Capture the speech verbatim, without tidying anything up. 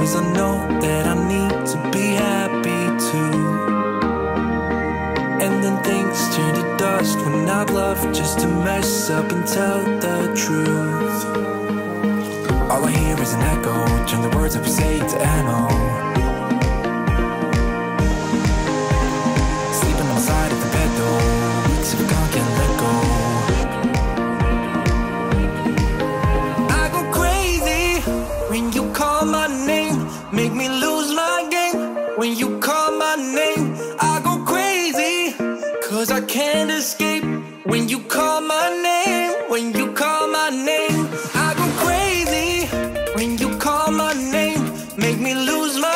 cause I know that I need to be happy too. And then things turn to dust when I'd love just to mess up and tell the truth. All I hear is an echo, turn the words that we say to ammo. Sleeping on the side of the bed though, weeks of gone can't let go. I go crazy when you call my name, make me lose my game. When you call my name, I go crazy, cause I can't escape. When you call my name, when you call my name, I go crazy. When you call my name, make me lose my